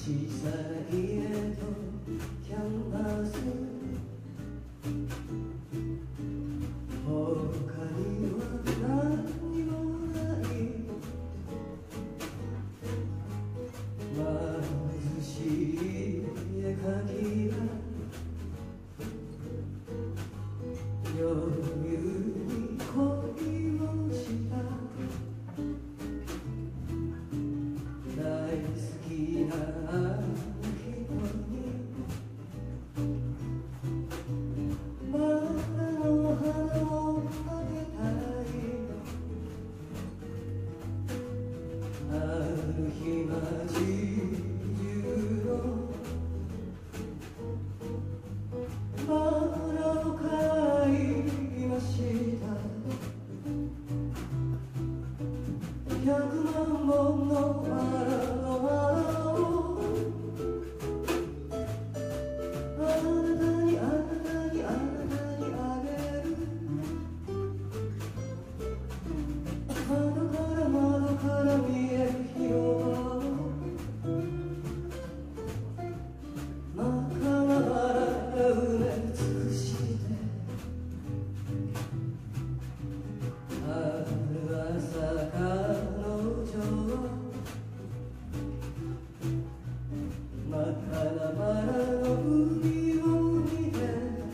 さな家とキャンバス他には何もない貧しい絵描きが余裕に恋をした大好きな人にバラの花をあげたいある日街中のバラを買いました100万本のバラの花をあなたにあなたにあなたにあげる窓から見える広場を真っ赤なバラが埋め尽くしてある朝彼女は真っ赤なバラの海を見て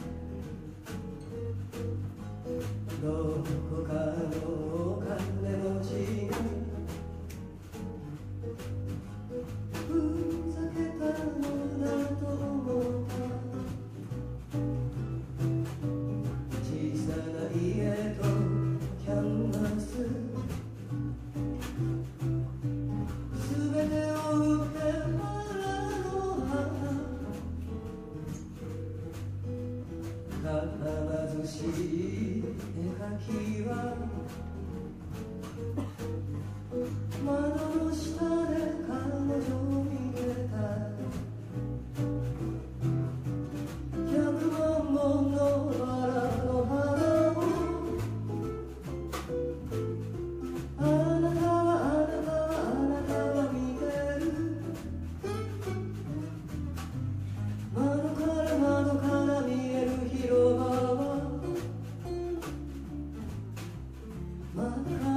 どこかのお金持ちにふざけたのだと思った小さな家とキャンバスすべてを売ってバラの花貧しい絵描きは窓の下で彼女を見てた100万本のバラの花をあなたは見てる窓から見える広場は真っ赤